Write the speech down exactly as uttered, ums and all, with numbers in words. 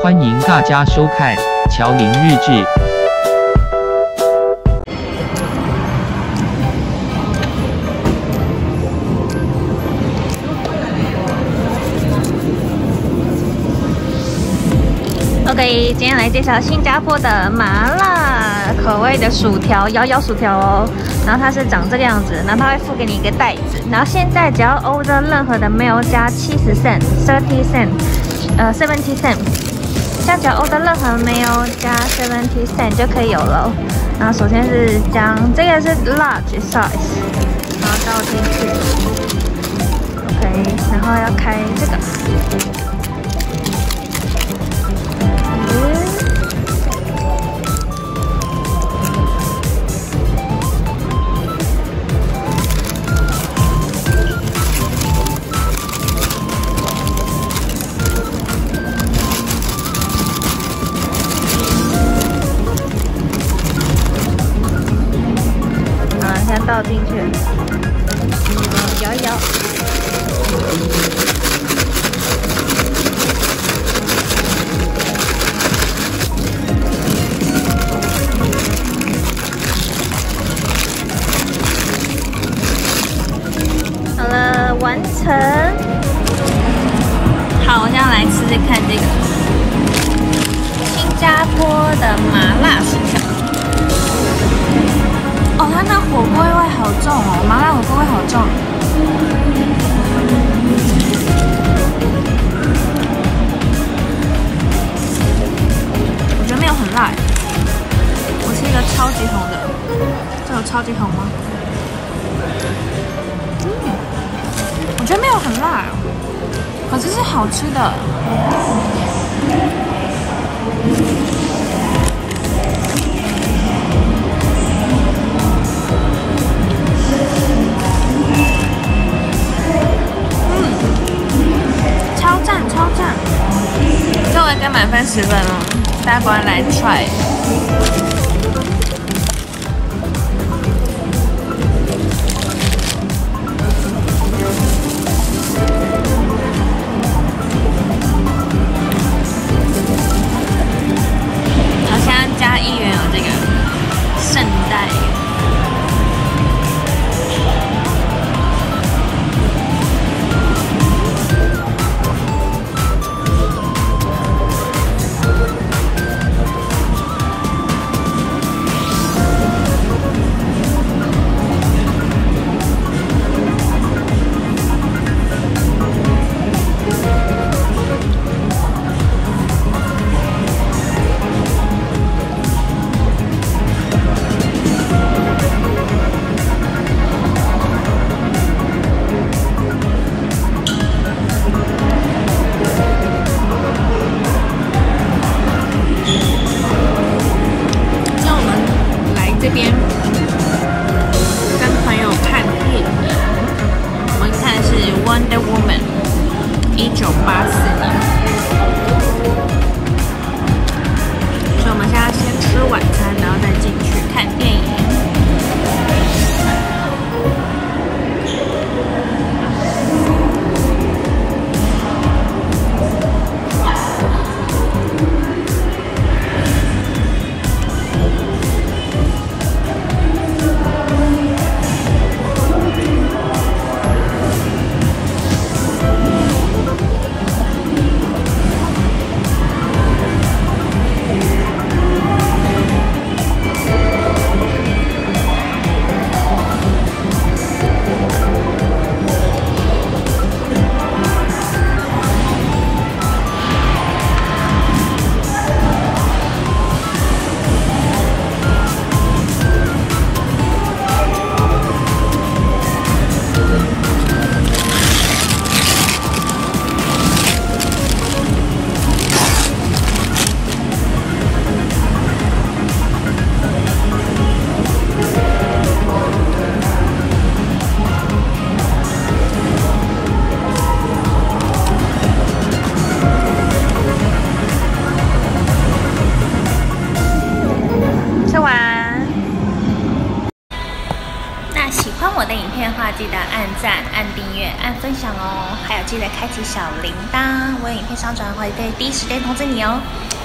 欢迎大家收看乔林日志。 OK， 今天来介绍新加坡的麻辣口味的薯条，摇摇薯条哦。然后它是长这个样子，然后它会附给你一个袋子。然后现在只要 order 任何的 meal 加七十 cent、thirty cent、呃 seventy cent， 像只要 order 任何 meal 加 seventy cent 就可以有了。然后首先是将这个是 large size， 然后倒进去。OK， 然后要开这个。 倒进去，摇一摇。好了，完成。好，我现在来吃吃看这个新加坡的麻辣薯条。 哦，它那火锅味好重哦，麻辣火锅味好重。我觉得没有很辣，我是一个超级红的，这有超级红吗？嗯，我觉得没有很辣，可是是好吃的。 超赞，超赞！这我给满分十分哦，大家赶快来 try。好，现在加一元有这个圣代。 这边跟朋友看电影，我们看的是《Wonder Woman》，一九八四年。所以我们现在先吃晚餐，然后再进去看电影。喜欢我的影片的话，记得按赞、按订阅、按分享哦，还有记得开启小铃铛，我有影片上传会被第一时间通知你哦。